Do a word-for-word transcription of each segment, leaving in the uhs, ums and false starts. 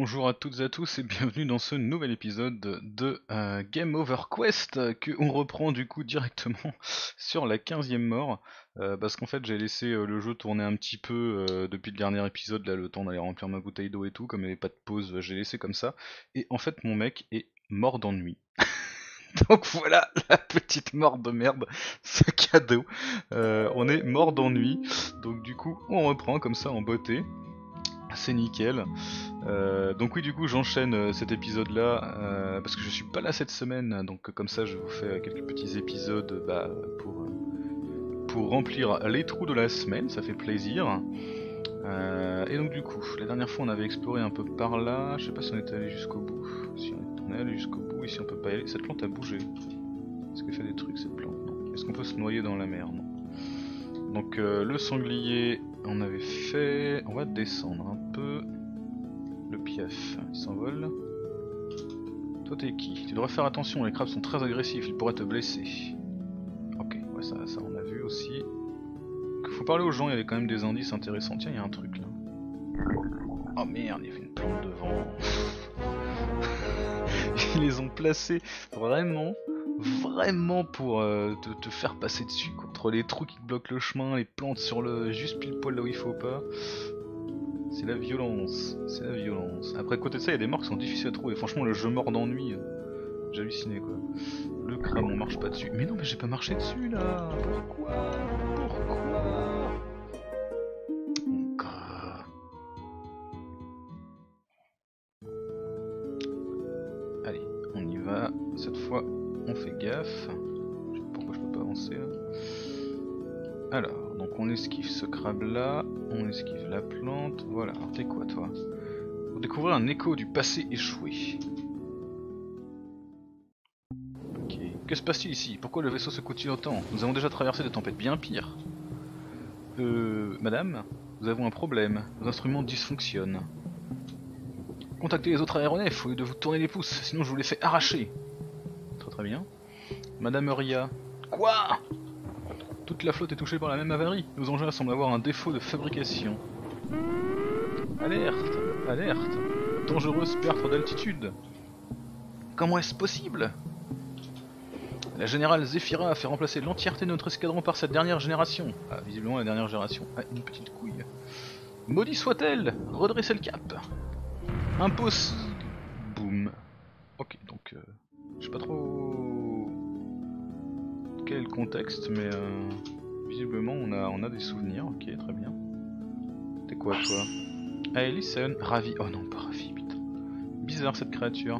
Bonjour à toutes et à tous et bienvenue dans ce nouvel épisode de euh, Game Over Quest que on reprend du coup directement sur la quinzième mort euh, parce qu'en fait j'ai laissé euh, le jeu tourner un petit peu euh, depuis le dernier épisode, là le temps d'aller remplir ma bouteille d'eau et tout, comme il n'y avait pas de pause j'ai laissé comme ça et en fait mon mec est mort d'ennui. Donc voilà la petite mort de merde, ce cadeau. Euh, on est mort d'ennui, donc du coup on reprend comme ça en beauté. C'est nickel. Euh, donc oui, du coup j'enchaîne euh, cet épisode là euh, parce que je suis pas là cette semaine, donc euh, comme ça je vous fais quelques petits épisodes bah, pour, euh, pour remplir les trous de la semaine, ça fait plaisir. Euh, et donc du coup, la dernière fois on avait exploré un peu par là, je sais pas si on est allé jusqu'au bout. Si on est allé jusqu'au bout, ici on peut pas y aller. Cette plante a bougé. Est-ce qu'elle fait des trucs cette plante? Non. Est-ce qu'on peut se noyer dans la mer? Non. Donc euh, le sanglier on avait fait, on va descendre un peu. Le piaf, il s'envole. Toi t'es qui? Tu devrais faire attention, les crabes sont très agressifs, ils pourraient te blesser. Ok, ouais ça, ça on a vu aussi. Faut parler aux gens, il y avait quand même des indices intéressants. Tiens, il y a un truc là. Oh merde, il y avait une plante devant. Ils les ont placés vraiment, vraiment pour euh, te, te faire passer dessus. Contre les trous qui te bloquent le chemin, les plantes sur le juste pile poil là où il faut pas. C'est la violence, c'est la violence. Après, à côté de ça, il y a des morts qui sont difficiles à trouver. Franchement, le jeu mort d'ennui, euh, j'ai halluciné quoi. Le crabe, on marche pas dessus. Mais non, mais j'ai pas marché dessus là. Pourquoi? Pourquoi? Encore. Allez, on y va. Cette fois, on fait gaffe. Je sais pas pourquoi je peux pas avancer là. Alors, donc on esquive ce crabe là, on esquive la plante. Voilà, alors t'es quoi toi? Pour découvrir un écho du passé échoué. Ok. Que se passe-t-il ici? Pourquoi le vaisseau secoue-t-il autant? Nous avons déjà traversé des tempêtes bien pires. Euh... Madame, nous avons un problème. Nos instruments dysfonctionnent. Contactez les autres aéronefs au lieu de vous tourner les pouces, sinon je vous les fais arracher. Très très bien. Madame Ria. Quoi? Toute la flotte est touchée par la même avarie. Nos engins semblent avoir un défaut de fabrication. Alerte! Alerte! Dangereuse perte d'altitude. Comment est-ce possible? La générale Zephyra a fait remplacer l'entièreté de notre escadron par cette dernière génération. Ah, visiblement la dernière génération. Ah, une petite couille. Maudit soit-elle! Redressez le cap! Impose... Boum. Ok, donc... Euh, je sais pas trop... quel est le contexte, mais... Euh, visiblement on a, on a des souvenirs. Ok, très bien. T'es quoi toi? Ah, listen, ravi. Oh non, pas ravi, putain. Bizarre cette créature.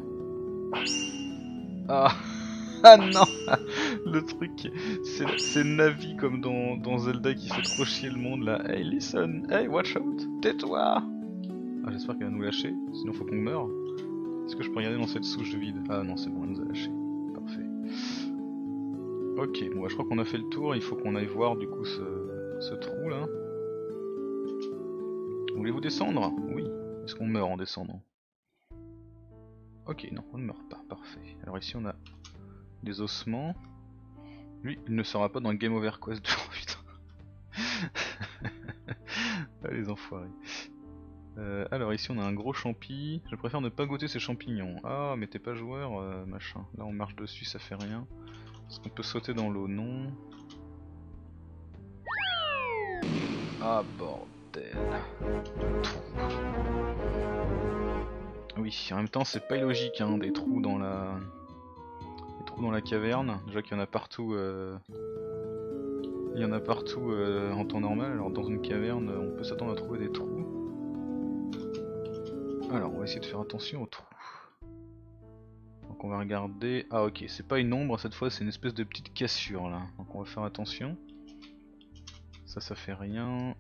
Ah, ah non. Le truc, c'est Navi comme dans, dans Zelda qui fait trop chier le monde là. Hey, listen, hey, watch out, tais-toi. Ah, j'espère qu'elle va nous lâcher, sinon faut qu'on meure. Est-ce que je peux regarder dans cette souche vide? Ah non, c'est bon, elle nous a lâché. Parfait. Ok, bon, bah, je crois qu'on a fait le tour, il faut qu'on aille voir du coup ce, ce trou là. Voulez-vous descendre? Oui. Est-ce qu'on meurt en descendant? Ok, non, on ne meurt pas, parfait. Alors ici on a des ossements. Lui, il ne sera pas dans le Game Over Quest. Oh putain. Ah, les enfoirés. Euh, alors ici on a un gros champi. Je préfère ne pas goûter ces champignons. Ah, mais t'es pas joueur, euh, machin. Là on marche dessus, ça fait rien. Est-ce qu'on peut sauter dans l'eau? Non. Ah bordel. Oui, en même temps c'est pas illogique hein, des trous dans la... Des trous dans la caverne. Déjà qu'il y en a partout... Euh... Il y en a partout euh, en temps normal, alors dans une caverne on peut s'attendre à trouver des trous. Alors on va essayer de faire attention aux trous. Donc on va regarder... Ah ok, c'est pas une ombre cette fois, c'est une espèce de petite cassure là. Donc on va faire attention. Ça, ça fait rien.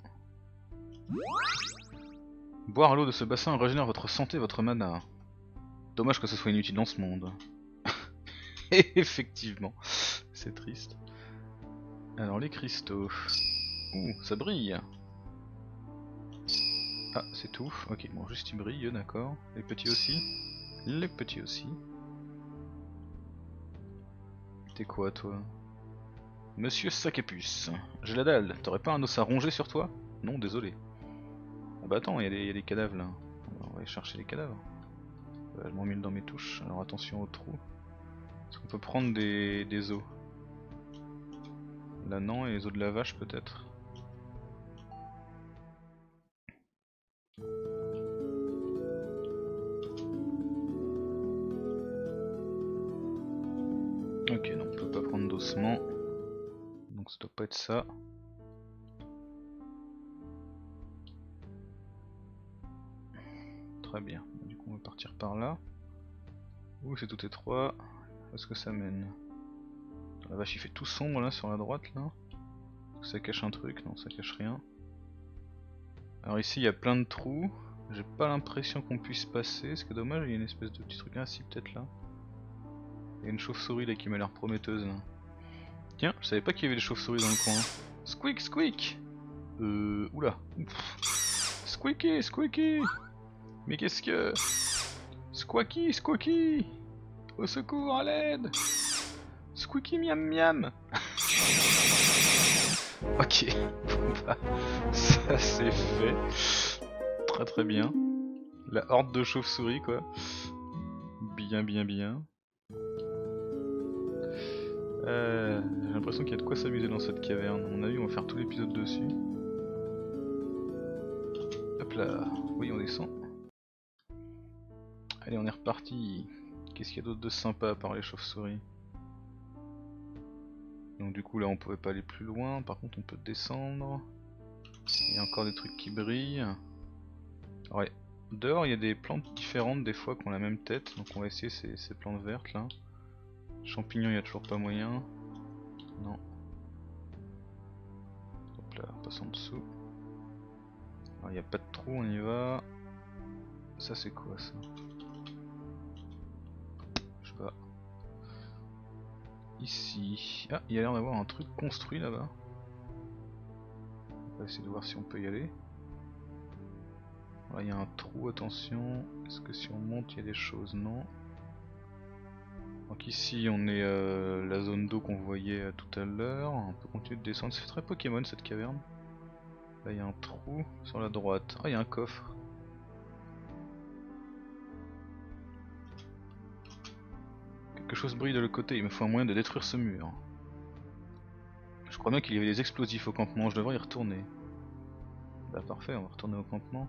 Boire l'eau de ce bassin régénère votre santé, votre mana. Dommage que ce soit inutile dans ce monde. Effectivement, c'est triste. Alors les cristaux... Ouh, ça brille. Ah, c'est tout. Ok, bon, juste il brille, d'accord. Les petits aussi. Les petits aussi. T'es quoi, toi? Monsieur Sac-et-Puce. J'ai la dalle. T'aurais pas un os à ronger sur toi? Non, désolé. Ah bah attends, il y, y a des cadavres là. On va aller chercher les cadavres. tellement mille dans mes touches. Alors attention aux trous. Est-ce qu'on peut prendre des, des os? Là non, et les os de la vache peut-être. Ok, non, on peut pas prendre d'ossements. Donc ça doit pas être ça. Très bien, du coup on va partir par là. Ouh, c'est tout étroit. Où est-ce que ça mène? La vache il fait tout sombre là sur la droite là. Ça cache un truc? Non, ça cache rien. Alors ici il y a plein de trous. J'ai pas l'impression qu'on puisse passer. Ce qui est dommage, il y a une espèce de petit truc. Ah si, peut-être là. Il y a une chauve-souris là qui m'a l'air prometteuse là. Tiens, je savais pas qu'il y avait des chauves-souris dans le coin. Squeak, squeak. Euh... Oula. Pff. Squeaky, squeaky. Mais qu'est-ce que... Squawky, squawky. Au secours, à l'aide. Squeaky, miam miam. Ok, bon bah, ça c'est fait. Très très bien. La horde de chauves-souris quoi. Bien bien bien. Euh, J'ai l'impression qu'il y a de quoi s'amuser dans cette caverne. À mon avis on va faire tout l'épisode dessus. Hop là, oui on descend. Allez on est reparti. Qu'est-ce qu'il y a d'autre de sympa à part les chauves-souris? Donc du coup là on pouvait pas aller plus loin, par contre on peut descendre. Il y a encore des trucs qui brillent. Ouais, dehors il y a des plantes différentes des fois qui ont la même tête, donc on va essayer ces, ces plantes vertes là. Champignons il y a toujours pas moyen. Non. Hop là, on passe en dessous. Alors il n'y a pas de trou, on y va. Ça c'est quoi ça? Je sais pas. Ici. Ah, il y a l'air d'avoir un truc construit là-bas. On va essayer de voir si on peut y aller. Là il y a un trou, attention. Est-ce que si on monte il y a des choses? Non. Donc ici on est euh, la zone d'eau qu'on voyait euh, tout à l'heure. On peut continuer de descendre. C'est très Pokémon cette caverne. Là il y a un trou sur la droite. Ah il y a un coffre. Quelque chose brille de l'autre côté. Il me faut un moyen de détruire ce mur. Je crois bien qu'il y avait des explosifs au campement. Je devrais y retourner. Bah parfait, on va retourner au campement.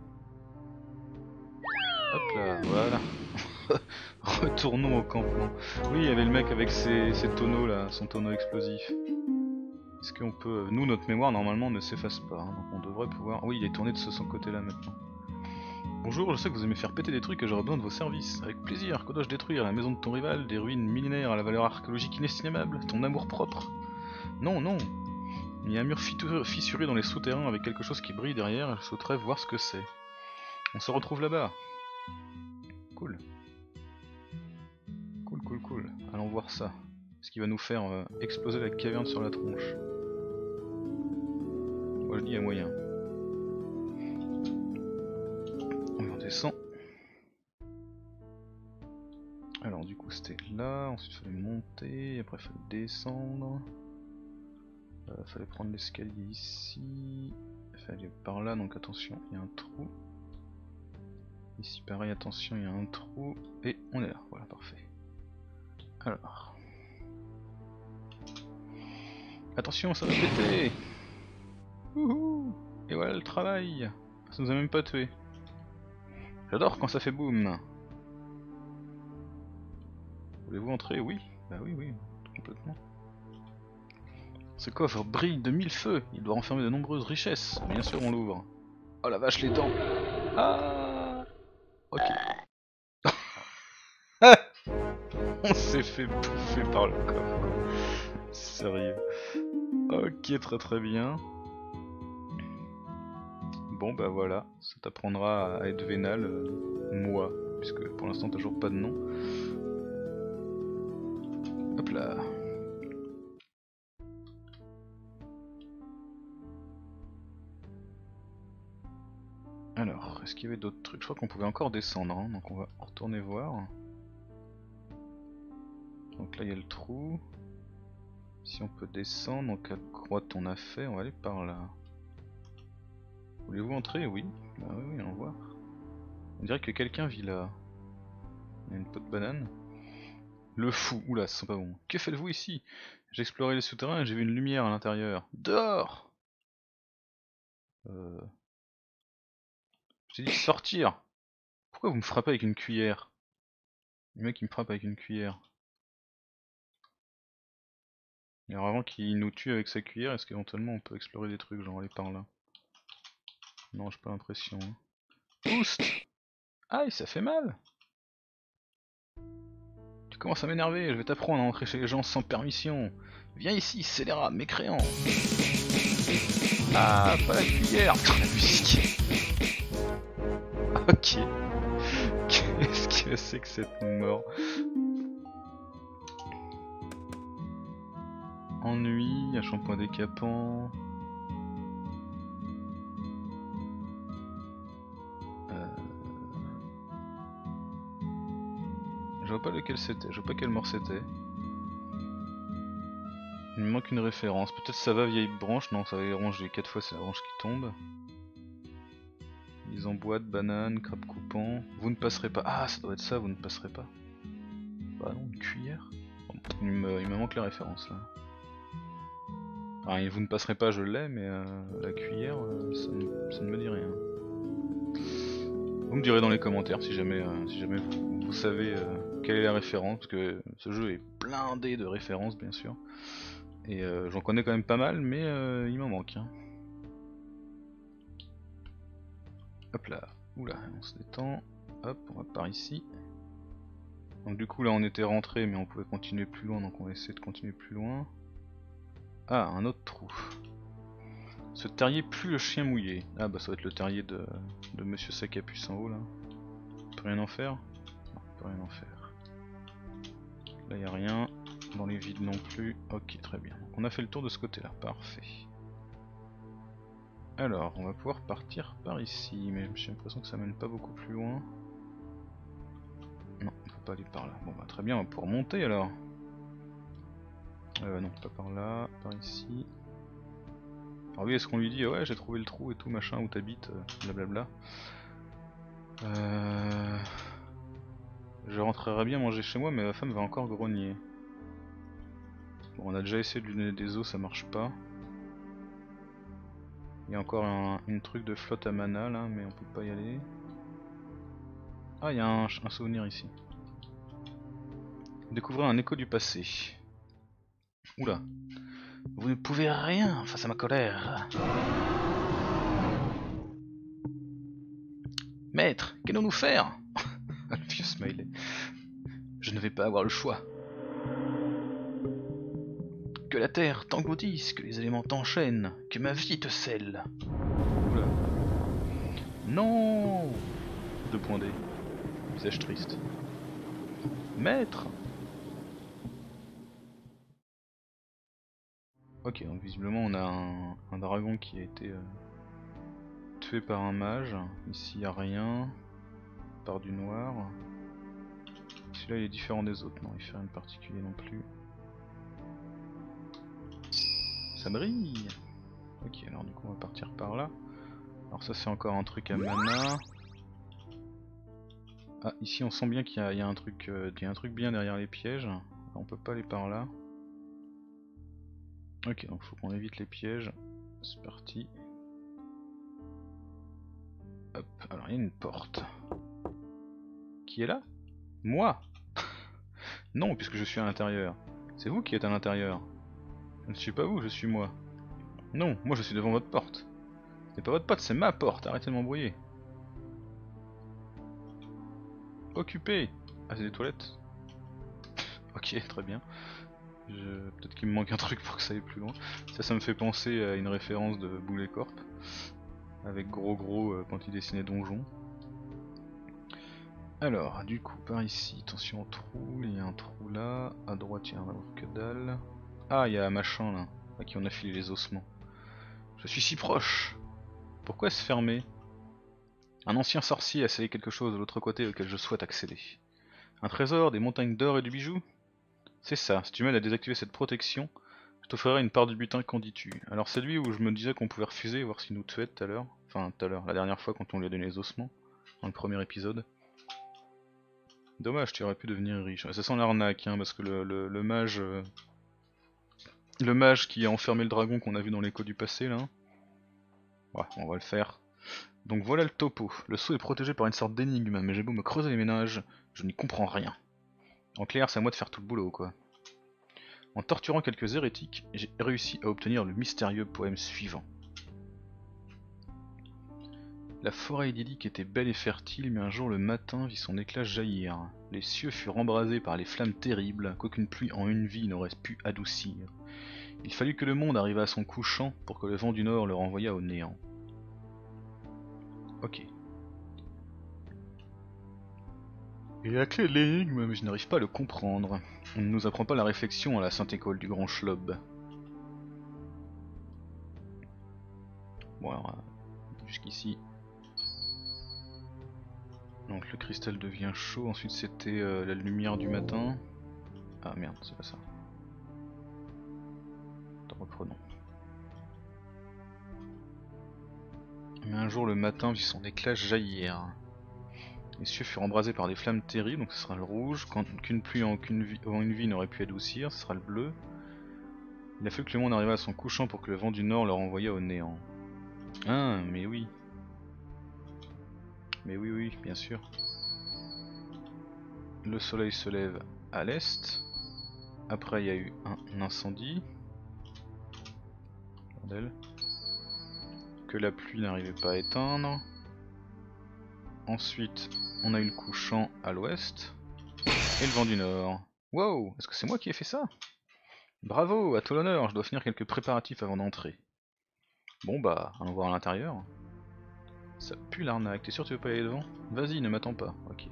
Hop là, voilà. Retournons au campement. Oui, il y avait le mec avec ses, ses tonneaux là, son tonneau explosif. Est-ce qu'on peut... Nous, notre mémoire normalement ne s'efface pas, hein, donc on devrait pouvoir... Oui, il est tourné de ce son côté là maintenant. Bonjour, je sais que vous aimez faire péter des trucs et j'aurais besoin de vos services. Avec plaisir, que dois-je détruire? La maison de ton rival, des ruines millénaires à la valeur archéologique inestimable, ton amour propre? Non, non. Il y a un mur fissuré dans les souterrains avec quelque chose qui brille derrière et je souhaiterais voir ce que c'est. On se retrouve là-bas. Cool. Cool, cool, cool. Allons voir ça. Ce qui va nous faire euh, exploser la caverne sur la tronche. Moi je dis à moyen. On descend. Alors du coup c'était là, ensuite il fallait monter, après il fallait descendre. Euh, fallait prendre l'escalier ici. Il fallait aller par là, donc attention, il y a un trou. Ici pareil, attention, il y a un trou. Et on est là, voilà, parfait. Alors. Attention, ça va péter. Wouhou. Et voilà le travail. Ça nous a même pas tué. J'adore quand ça fait boum. Voulez-vous entrer? Oui. Bah oui, oui, complètement. Ce coffre brille de mille feux. Il doit renfermer de nombreuses richesses. Bien sûr, on l'ouvre. Oh la vache, les dents. Ah. Ok. On s'est fait bouffer par le coffre. Sérieux. Ok, très très bien. Bon bah voilà, ça t'apprendra à être vénal, euh, moi, puisque pour l'instant t'as toujours pas de nom. Hop là. Alors, est-ce qu'il y avait d'autres trucs? Je crois qu'on pouvait encore descendre, hein, donc on va retourner voir. Donc là il y a le trou. Si on peut descendre, donc à droite on a fait, on va aller par là. Voulez-vous entrer? Oui. Bah oui, oui, allons voir. On dirait que quelqu'un vit là. y a une peau de banane. Le fou, oula, ça sent pas bon. Que faites-vous ici? J'ai exploré les souterrains et j'ai vu une lumière à l'intérieur. Dehors! Euh... Je t'ai dit sortir! Pourquoi vous me frappez avec une cuillère? Le mec il me frappe avec une cuillère. Et alors avant qu'il nous tue avec sa cuillère, est-ce qu'éventuellement on peut explorer des trucs, genre aller par là? Non, j'ai pas l'impression. Hein. Boost! Aïe, ça fait mal! Tu commences à m'énerver, je vais t'apprendre à entrer chez les gens sans permission. Viens ici, scélérat, mécréant! Ah, pas la cuillère! La musique! Ok. Qu'est-ce que c'est que cette mort? Ennui, un shampoing décapant. Euh... Je vois pas lequel c'était, je vois pas quelle mort c'était. Il me manque une référence, peut-être ça va vieille branche, non ça va les ronger, quatre fois c'est la branche qui tombe. Mise en boîte, banane, crabe coupant. Vous ne passerez pas. Ah ça doit être ça, vous ne passerez pas. Bah non, une cuillère. Bon, il, me, il me manque la référence là. Enfin, vous ne passerez pas, je l'ai, mais euh, la cuillère, euh, ça, ne, ça ne me dit rien. Vous me direz dans les commentaires si jamais, euh, si jamais vous, vous savez euh, quelle est la référence, parce que ce jeu est blindé de références bien sûr. Et euh, j'en connais quand même pas mal, mais euh, il m'en manque. Hein. Hop là, oula, on se détend. Hop, on va par ici. Donc du coup là on était rentré, mais on pouvait continuer plus loin, donc on va essayer de continuer plus loin. Ah, un autre trou. Ce terrier pue le chien mouillé. Ah bah ça va être le terrier de, de Monsieur Sac à puce en haut là. On peut rien en faire? Non, on peut rien en faire. Là y a rien. Dans les vides non plus. Ok, très bien. Donc on a fait le tour de ce côté là, parfait. Alors, on va pouvoir partir par ici, mais j'ai l'impression que ça mène pas beaucoup plus loin. Non, on peut pas aller par là. Bon bah très bien, on va pouvoir monter alors. Euh non, pas par là, par ici. Alors oui, est-ce qu'on lui dit ouais j'ai trouvé le trou et tout machin où t'habites, euh, blablabla. Euh... Je rentrerai bien manger chez moi mais ma femme va encore grogner. Bon on a déjà essayé de lui donner des os, ça marche pas. Il y a encore un une truc de flotte à mana là mais on peut pas y aller. Ah il y a un, un souvenir ici. Découvrir un écho du passé. Oula. Vous ne pouvez rien face à ma colère. Maître, qu'allons-nous faire? Le vieux smiley. Je ne vais pas avoir le choix. Que la terre t'engloutisse, que les éléments t'enchaînent, que ma vie te scelle. Oula. Non. Deux points D. Visage triste. Maître. Ok, donc visiblement on a un, un dragon qui a été euh, tué par un mage. Ici y a rien. Par du noir. Celui-là il est différent des autres, non il fait rien de particulier non plus. Ça brille. Ok, alors du coup on va partir par là. Alors ça c'est encore un truc à mana. Ah ici on sent bien qu'il y, y a un truc, euh, il y a un truc bien derrière les pièges. Alors, on peut pas aller par là. Ok, donc faut qu'on évite les pièges. C'est parti. Hop, alors il y a une porte. Qui est là? Moi? Non, puisque je suis à l'intérieur. C'est vous qui êtes à l'intérieur. Je ne suis pas vous, je suis moi. Non, moi je suis devant votre porte. C'est pas votre porte, c'est ma porte, arrêtez de m'embrouiller. Occupé. Ah c'est des toilettes. Ok, très bien. Je... Peut-être qu'il me manque un truc pour que ça aille plus loin. Ça, ça me fait penser à une référence de Boulet Corp. Avec Gros Gros euh, quand il dessinait Donjon. Alors, du coup, par ici, attention au trou, il y a un trou là, à droite il y a un que dalle. Ah, il y a un machin là, à qui on a filé les ossements. Je suis si proche. Pourquoi se fermer? Un ancien sorcier a scellé quelque chose de l'autre côté auquel je souhaite accéder. Un trésor, des montagnes d'or et du bijou? C'est ça, si tu m'aides à désactiver cette protection, je t'offrirai une part du butin, qu'en dis-tu? Alors c'est lui où je me disais qu'on pouvait refuser, voir s'il nous tuait tout à l'heure. Enfin, tout à l'heure, la dernière fois quand on lui a donné les ossements, dans le premier épisode. Dommage, tu aurais pu devenir riche. Ça sent l'arnaque, hein, parce que le, le, le mage... Euh... Le mage qui a enfermé le dragon qu'on a vu dans l'écho du passé, là. Ouais, on va le faire. Donc voilà le topo. Le sceau est protégé par une sorte d'énigme, mais j'ai beau me creuser les ménages, je n'y comprends rien. En clair, c'est à moi de faire tout le boulot, quoi. En torturant quelques hérétiques, j'ai réussi à obtenir le mystérieux poème suivant. La forêt idyllique était belle et fertile, mais un jour le matin vit son éclat jaillir. Les cieux furent embrasés par les flammes terribles qu'aucune pluie en une vie n'aurait pu adoucir. Il fallut que le monde arrivât à son couchant pour que le vent du nord le renvoyât au néant. Ok. Et la clé de l'énigme, mais je n'arrive pas à le comprendre. On ne nous apprend pas la réflexion à la sainte école du grand Schlob. Bon alors, jusqu'ici. Donc le cristal devient chaud, ensuite c'était euh, la lumière du matin. Ah merde, c'est pas ça. Reprenons. Mais un jour le matin vit son éclat jaillir. Les cieux furent embrasés par des flammes terribles, donc ce sera le rouge. Quand qu'une pluie en, qu'une vie, en une vie n'aurait pu adoucir, ce sera le bleu. Il a fallu que le monde arrivât à son couchant pour que le vent du nord le renvoyât au néant. Ah, mais oui. Mais oui, oui, bien sûr. Le soleil se lève à l'est. Après, il y a eu un incendie. Bordel. Que la pluie n'arrivait pas à éteindre. Ensuite, on a eu le couchant à l'ouest. Et le vent du nord. Wow, est-ce que c'est moi qui ai fait ça? Bravo, à tout l'honneur, je dois finir quelques préparatifs avant d'entrer. Bon bah, allons voir à l'intérieur. Ça pue l'arnaque, t'es sûr que tu veux pas aller devant? Vas-y, ne m'attends pas. Ok.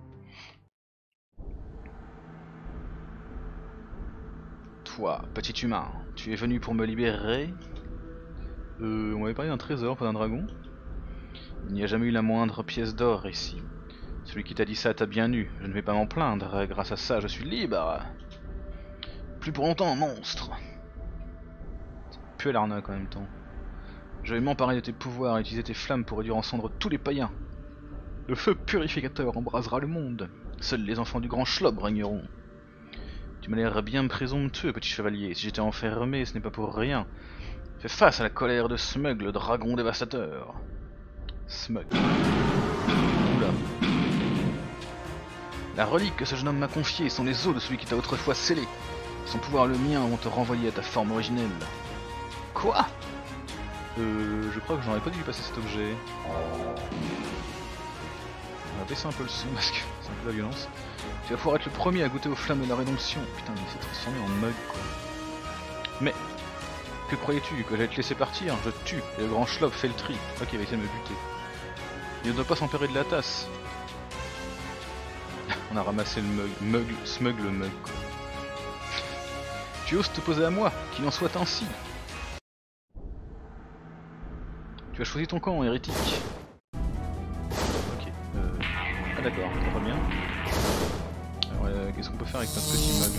Toi, petit humain, tu es venu pour me libérer? Euh, on m'avait parlé d'un trésor, pas d'un dragon? Il n'y a jamais eu la moindre pièce d'or ici. Celui qui t'a dit ça t'a bien eu, je ne vais pas m'en plaindre, grâce à ça je suis libre. Plus pour longtemps, monstre. Ça pue l'arnaque en même temps. Je vais m'emparer de tes pouvoirs et utiliser tes flammes pour réduire en cendres tous les païens. Le feu purificateur embrasera le monde. Seuls les enfants du grand Schlob régneront. Tu m'as l'air bien présomptueux, petit chevalier. Si j'étais enfermé, ce n'est pas pour rien. Fais face à la colère de Smug, le dragon dévastateur. Smug. Oula. La relique que ce jeune homme m'a confiée sont les os de celui qui t'a autrefois scellé. Son pouvoir et le mien vont te renvoyer à ta forme originelle. Quoi? Euh, je crois que j'en ai pas dû passer cet objet. On va baisser un peu le son parce que c'est un peu la violence. Tu vas pouvoir être le premier à goûter aux flammes de la rédemption. Putain, mais il s'est transformé en mug quoi. Mais, que croyais-tu? Que j'allais te laisser partir? Je te tue, et le grand Schlob fait le tri. Je crois qu'il va essayer de me buter. Il ne doit pas s'emparer de la tasse. On a ramassé le mug, mug, smug le mug quoi. Tu oses t'opposer à moi, qu'il en soit ainsi. Tu as choisi ton camp, hérétique. Ok, euh... ah d'accord, très bien. Alors euh, qu'est-ce qu'on peut faire avec notre petit mug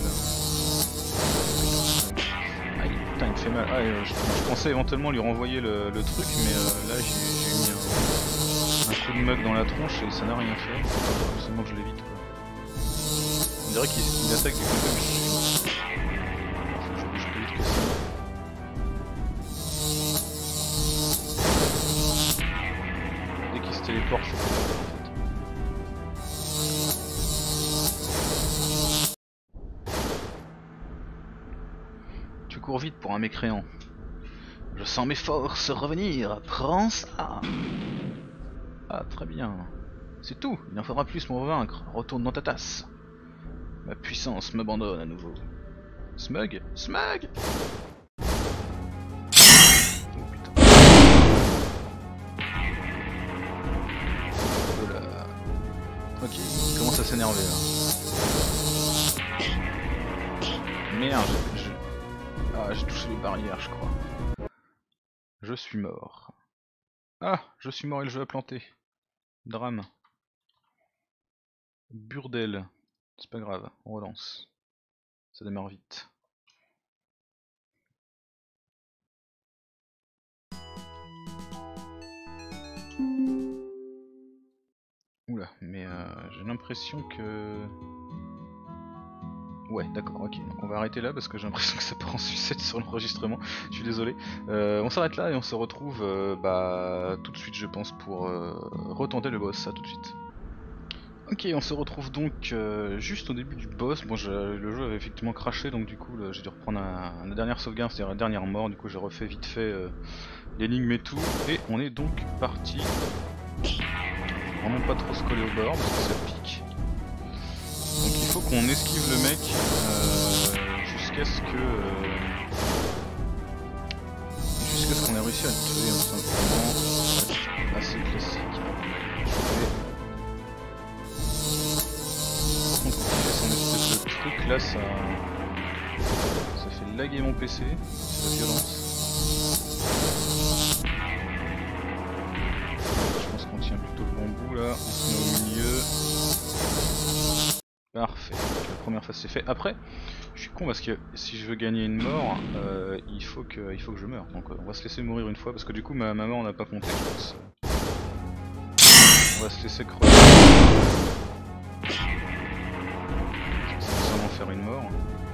là? Ah il... putain il me fait mal. Ah, euh, je, je pensais éventuellement lui renvoyer le, le truc, mais euh, là j'ai mis un, un coup de mug dans la tronche et ça n'a rien fait. Il faut seulement que je l'évite quoi. On dirait qu'il attaque du côté où je suis. Je bouge plus vite que ça. Dès qu'il se téléporte, je suis en fait. Tu cours vite pour un mécréant. Je sens mes forces revenir. Prends ça. Ah très bien. C'est tout, il en faudra plus pour me vaincre. Retourne dans ta tasse. Ma puissance m'abandonne à nouveau. Smug? Smug? Oh putain. Oh là. Ok, il commence à s'énerver là. Merde, je... Ah, j'ai touché les barrières je crois. Je suis mort. Ah, je suis mort et le jeu a planté. Drame. Burdel. C'est pas grave, on relance. Ça démarre vite. Oula. quoi. Mais euh, j'ai l'impression que... Ouais, d'accord, ok. Donc on va arrêter là parce que j'ai l'impression que ça part en sucette sur l'enregistrement. Je suis désolé. Euh, on s'arrête là et on se retrouve euh, bah, tout de suite, je pense, pour euh, retenter le boss. À tout de suite. Ok, on se retrouve donc euh, juste au début du boss. Bon, je, le jeu avait effectivement craché, donc du coup, j'ai dû reprendre un, la dernière sauvegarde, c'est-à-dire la dernière mort. Du coup, j'ai refait vite fait euh, l'énigme et tout. Et on est donc parti. Vraiment pas trop se coller au bord parce que ça pique. Donc il faut qu'on esquive le mec euh, jusqu'à ce que euh, jusqu'à ce qu'on ait réussi à le tuer, hein, simplement. Assez classique. Par contre, quand il fait son espèce de truc là, ça, ça fait laguer mon P C, c'est la violence. Je pense qu'on tient plutôt le bon bout là, on se met au milieu. Parfait, donc, la première phase c'est fait. Après, je suis con parce que si je veux gagner une mort, euh, il, faut que, il faut que je meure. Donc on va se laisser mourir une fois parce que du coup ma, ma mort n'a pas compté, je pense. On va se laisser crever. Ça va sûrement faire une mort.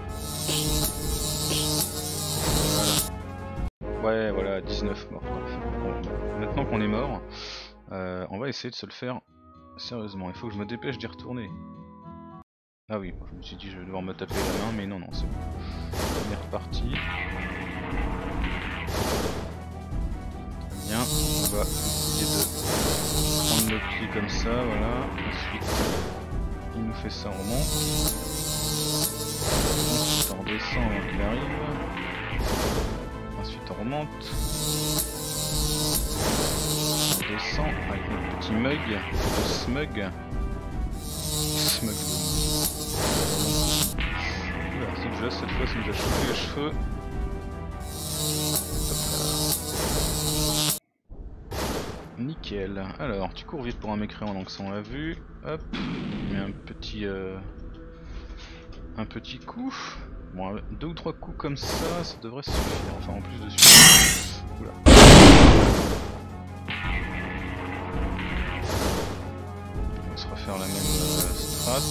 Voilà. Ouais, voilà, dix-neuf morts. Bon, maintenant qu'on est mort, euh, on va essayer de se le faire sérieusement. Il faut que je me dépêche d'y retourner. Ah oui, je me suis dit je vais devoir me taper la main, mais non, non, c'est bon. On est reparti. Très bien, on va essayer de prendre le pied comme ça, voilà. Ensuite, il nous fait ça, on remonte. Ensuite, on redescend avant qu'il arrive. Ensuite, on remonte. On descend avec notre petit mug, le smug. Smug de... Oula, c'est déjà cette fois ça nous a chauffé les cheveux. Hop là. Nickel. Alors, tu cours vite pour un mécréant, donc ça on l'a vu. Hop, il met un petit euh, un petit coup. Bon, deux ou trois coups comme ça, ça devrait suffire. Enfin, en plus de suffire. Oula. On va se refaire la même euh, strat.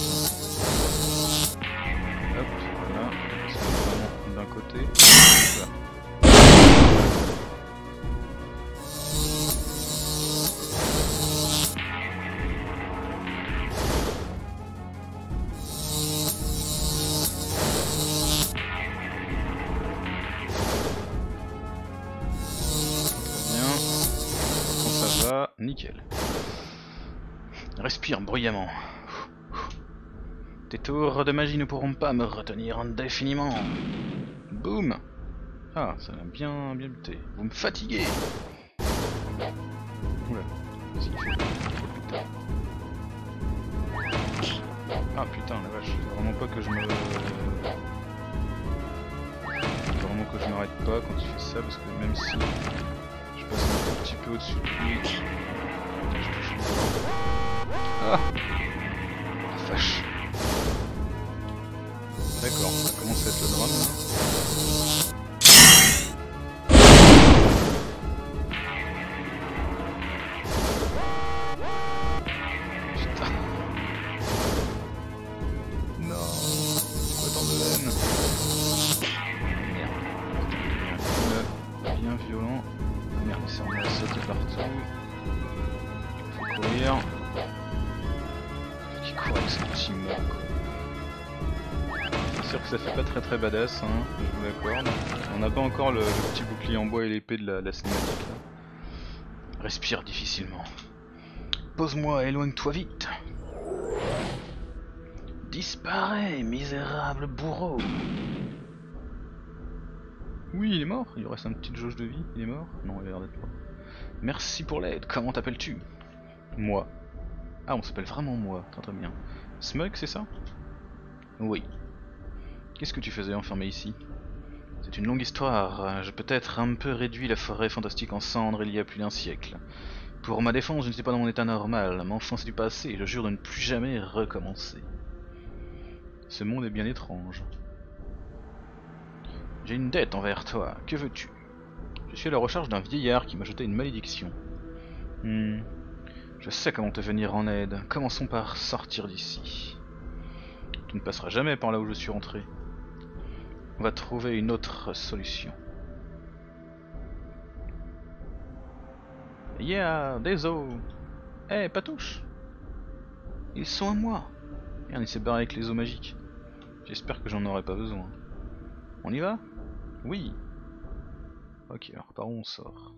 Hop, voilà, c'est vraiment d'un côté. Voilà. Très bien. Quand ça va, nickel. Respire bruyamment. Tes tours de magie ne pourront pas me retenir indéfiniment. Boum. Ah, ça l'a bien, bien buté. Vous me fatiguez. Oula. Qu'est-ce qu'il fait? Putain. Ah putain, la vache. Faut vraiment pas que je me... Faut vraiment que je m'arrête pas quand il fait ça, parce que même si je passe un tout petit peu au-dessus de lui... Je touche une fois. Ah. La vache. D'accord, ça commence à être le drame là. Putain. Non. Pourquoi tant de haine? Merde. Bien violent. Merde, il s'est remis à sauter partout. Faut courir. Faut qu'il court avec son petit mort quoi. C'est sûr que ça fait pas très très badass, hein, je vous l'accorde. On n'a pas encore le, le petit bouclier en bois et l'épée de la, la cinématique là. Respire difficilement. Pose-moi, éloigne-toi vite. Disparais, misérable bourreau. Oui, il est mort. Il lui reste une petite jauge de vie. Il est mort? Non, il a l'air d'être mort. Merci pour l'aide. Comment t'appelles-tu? Moi. Ah, on s'appelle vraiment moi. Très très bien. Smug, c'est ça? Oui. Qu'est-ce que tu faisais enfermé ici? C'est une longue histoire, j'ai peut-être un peu réduit la forêt fantastique en cendres il y a plus d'un siècle. Pour ma défense, je n'étais pas dans mon état normal, mais enfin c'est du passé et je jure de ne plus jamais recommencer. Ce monde est bien étrange. J'ai une dette envers toi, que veux-tu? Je suis à la recherche d'un vieillard qui m'a jeté une malédiction. Hmm. Je sais comment te venir en aide. Commençons par sortir d'ici. Tu ne passeras jamais par là où je suis rentré. On va trouver une autre solution. Yeah, des os. Eh, hey, Patouche. Ils sont à moi. Merde, il s'est barré avec les os magiques. J'espère que j'en aurai pas besoin. On y va? Oui. Ok, alors par où on sort?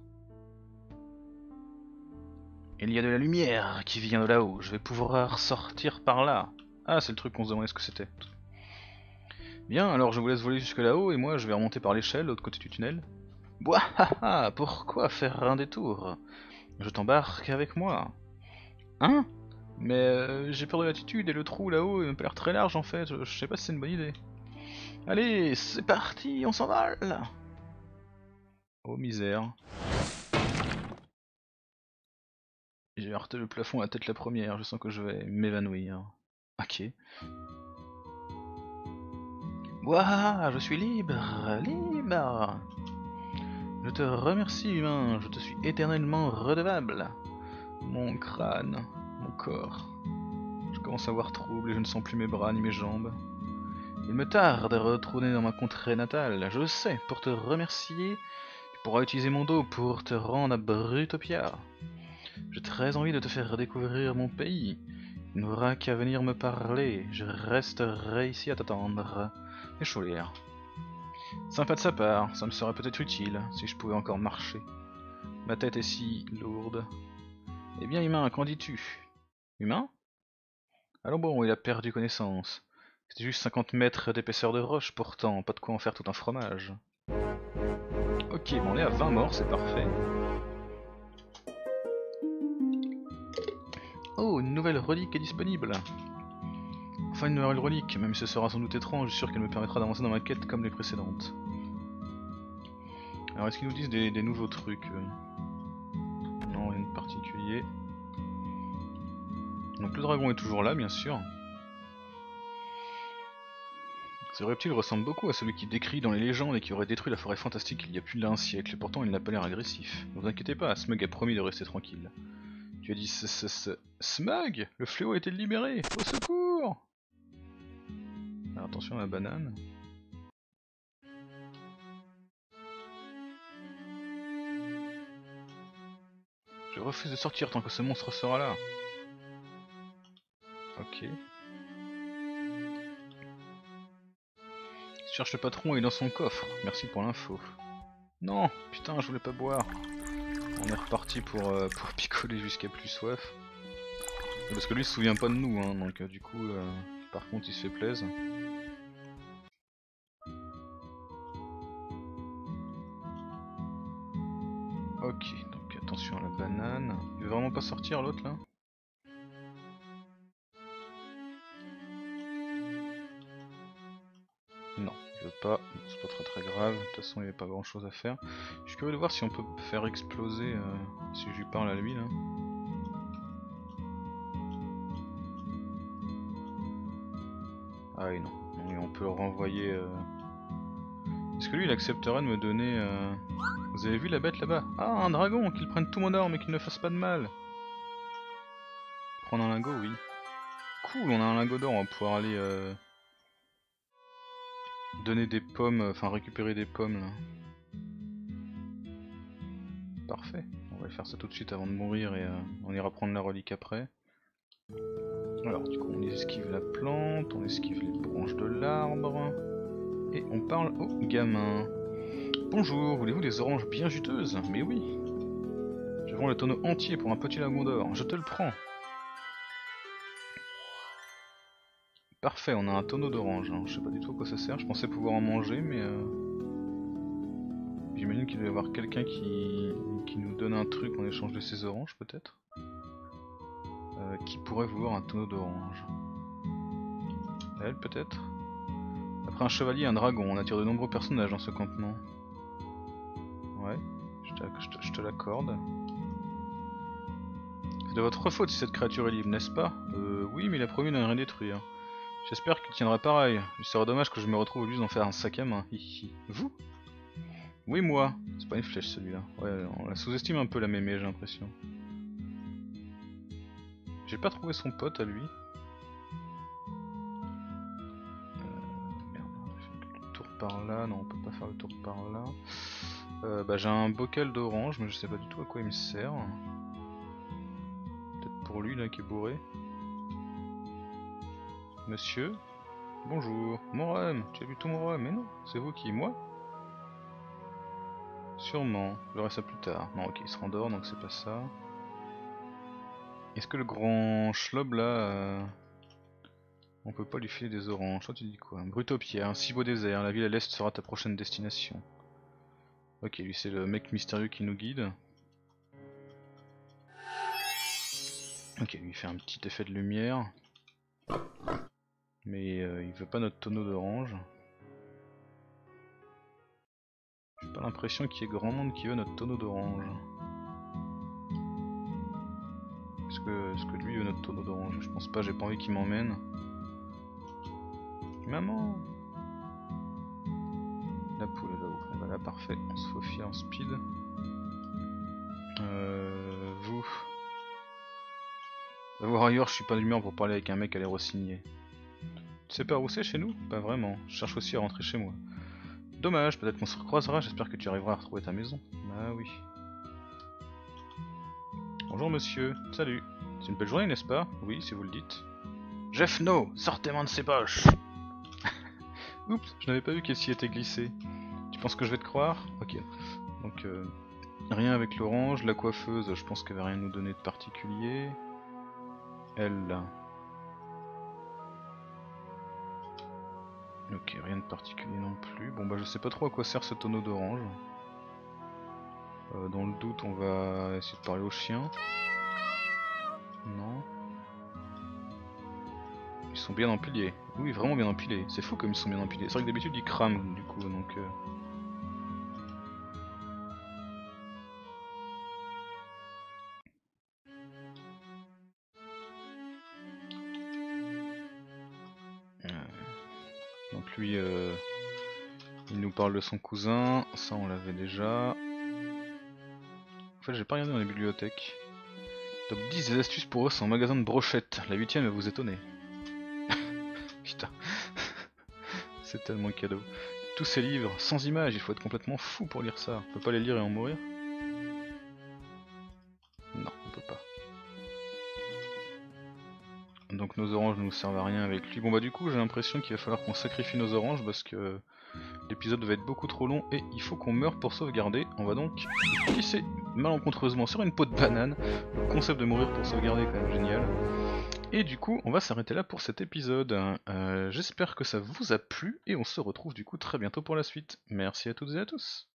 Il y a de la lumière qui vient de là-haut. Je vais pouvoir sortir par là. Ah, c'est le truc qu'on se demandait ce que c'était. Bien, alors je vous laisse voler jusque là-haut et moi je vais remonter par l'échelle, de l'autre côté du tunnel. Bouahaha, pourquoi faire un détour? Je t'embarque avec moi. Hein? Mais euh, j'ai peur de l'altitude et le trou là-haut il m'a pas l'air très large en fait, je, je sais pas si c'est une bonne idée. Allez, c'est parti, on s'envole! Oh misère. J'ai heurté le plafond à la tête la première, je sens que je vais m'évanouir. Ok. Ouah, je suis libre, libre. Je te remercie humain, je te suis éternellement redevable. Mon crâne, mon corps. Je commence à voir trouble et je ne sens plus mes bras ni mes jambes. Il me tarde de retourner dans ma contrée natale, je le sais, pour te remercier, tu pourras utiliser mon dos pour te rendre à Brutopia. J'ai très envie de te faire découvrir mon pays. Il n'aura qu'à venir me parler, je resterai ici à t'attendre. Échoulir. Sympa de sa part, ça me serait peut-être utile, si je pouvais encore marcher. Ma tête est si lourde. Eh bien humain, qu'en dis-tu? Humain? Allons bon, il a perdu connaissance. C'était juste cinquante mètres d'épaisseur de roche pourtant, pas de quoi en faire tout un fromage. Ok, bon, on est à vingt morts, c'est parfait. Oh, une nouvelle relique est disponible. Enfin une nouvelle relique, même si ce sera sans doute étrange, je suis sûr qu'elle me permettra d'avancer dans ma quête comme les précédentes. Alors est-ce qu'ils nous disent des, des nouveaux trucs? Non, rien de particulier. Donc le dragon est toujours là, bien sûr. Ce reptile ressemble beaucoup à celui qui décrit dans les légendes et qui aurait détruit la forêt fantastique il y a plus d'un siècle, et pourtant il n'a pas l'air agressif. Ne vous inquiétez pas, Smug a promis de rester tranquille. Tu as dit ce, ce, ce... Smug? Le fléau a été libéré! Au secours! Alors attention à la banane. Je refuse de sortir tant que ce monstre sera là. Ok. Cherche le patron et dans son coffre. Merci pour l'info. Non, putain, je voulais pas boire. On est reparti pour, euh, pour picoler jusqu'à plus soif. Parce que lui il se souvient pas de nous, hein, donc euh, du coup, euh, par contre il se fait plaisir. Ok, donc attention à la banane. Il veut vraiment pas sortir l'autre là? Non, il veut pas, bon, c'est pas très très grave, de toute façon il n'y avait pas grand chose à faire. Je suis curieux de voir si on peut faire exploser, euh, si je lui parle à lui là. Ah oui non, non on peut le renvoyer... Euh... Est-ce que lui il accepterait de me donner... Euh... Vous avez vu la bête là-bas? Ah un dragon, qu'il prenne tout mon or mais qu'il ne fasse pas de mal. Prendre un lingot, oui. Cool, on a un lingot d'or, on va pouvoir aller... Euh... donner des pommes, enfin récupérer des pommes là. Parfait, on va faire ça tout de suite avant de mourir et euh, on ira prendre la relique après. Alors du coup on esquive la plante, on esquive les branches de l'arbre et on parle au gamin. Bonjour, voulez-vous des oranges bien juteuses? Mais oui. Je vends le tonneau entier pour un petit lagon d'or, je te le prends. Parfait, on a un tonneau d'oranges, hein. Je sais pas du tout à quoi ça sert, je pensais pouvoir en manger mais... Euh... J'imagine qu'il doit y avoir quelqu'un qui... qui nous donne un truc en échange de ces oranges peut-être. Euh, qui pourrait vouloir un tonneau d'oranges? Elle peut-être? Après un chevalier et un dragon, on attire de nombreux personnages dans ce campement. Ouais, je te, je te, je te l'accorde. C'est de votre faute si cette créature est libre, n'est-ce pas? Euh, oui, mais il a promis de ne rien détruire. J'espère qu'il tiendra pareil. Il serait dommage que je me retrouve obligé d'en faire un sac à main. Vous? Oui, moi. C'est pas une flèche celui-là. Ouais, on la sous-estime un peu la mémé, j'ai l'impression. J'ai pas trouvé son pote à lui. Tour par là, non on peut pas faire le tour par là. Euh, bah j'ai un bocal d'orange mais je sais pas du tout à quoi il me sert. Peut-être pour lui là qui est bourré. Monsieur, bonjour, mon rhum, tu as bu tout mon rhum? Mais non, c'est vous qui, moi? Sûrement, je verrai ça plus tard. Non ok il se rendort donc c'est pas ça. Est-ce que le grand schlob là... Euh... On peut pas lui filer des oranges, toi tu dis quoi? Brutopia, un si beau désert, la ville à l'est sera ta prochaine destination. Ok, lui c'est le mec mystérieux qui nous guide. Ok, lui fait un petit effet de lumière. Mais euh, il veut pas notre tonneau d'orange. J'ai pas l'impression qu'il y ait grand monde qui veut notre tonneau d'orange. Est-ce que, est-ce que lui veut notre tonneau d'orange? Je pense pas, j'ai pas envie qu'il m'emmène. Maman! La poule est là-haut. Et bah là, parfait, on se faufile en speed. Euh. Vous. Warrior, je suis pas d'humeur pour parler avec un mec à l'air re-signé. Tu sais pas où c'est chez nous? Pas vraiment, je cherche aussi à rentrer chez moi. Dommage, peut-être qu'on se recroisera, j'espère que tu arriveras à retrouver ta maison. Ah oui. Bonjour monsieur, salut. C'est une belle journée n'est-ce pas? Oui, si vous le dites. Jeff No, sortez-moi de ses poches. Oups, je n'avais pas vu qu'elle s'y était glissée. Tu penses que je vais te croire? Ok. Donc euh, rien avec l'orange, la coiffeuse, je pense qu'elle va rien nous donner de particulier. Elle là. Ok, rien de particulier non plus. Bon bah je sais pas trop à quoi sert ce tonneau d'orange. Euh, dans le doute on va essayer de parler au chien. Non. Ils sont bien empilés. Oui, vraiment bien empilés. C'est fou comme ils sont bien empilés. C'est vrai que d'habitude ils crament du coup donc... Euh... Donc lui, euh, il nous parle de son cousin, ça on l'avait déjà. En fait j'ai pas regardé dans les bibliothèques. Top dix des astuces pour eux, c'est un magasin de brochettes. La huitième va vous étonner. Putain. C'est tellement cadeau. Tous ces livres, sans images, il faut être complètement fou pour lire ça. On peut pas les lire et en mourir? Non, on peut pas. Donc nos oranges ne nous servent à rien avec lui. Bon bah du coup j'ai l'impression qu'il va falloir qu'on sacrifie nos oranges parce que l'épisode va être beaucoup trop long et il faut qu'on meure pour sauvegarder. On va donc glisser malencontreusement sur une peau de banane. Le concept de mourir pour sauvegarder est quand même génial. Et du coup on va s'arrêter là pour cet épisode. Euh, J'espère que ça vous a plu et on se retrouve du coup très bientôt pour la suite. Merci à toutes et à tous.